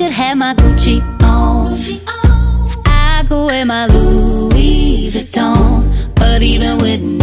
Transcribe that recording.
could have my Gucci on, I could wear my Louis Vuitton, but even with